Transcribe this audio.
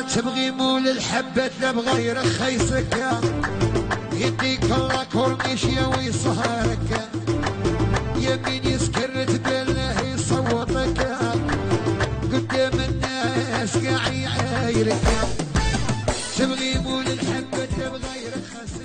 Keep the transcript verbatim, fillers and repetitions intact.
تبغي مول الحبة لا بغير خيسك، يديك الله كورنيش يا ويصهرك، يمين يسكر تبله يصوتك، قدام الناس قاعد يعايرك، تبغي مول الحبة لا بغير خيسك.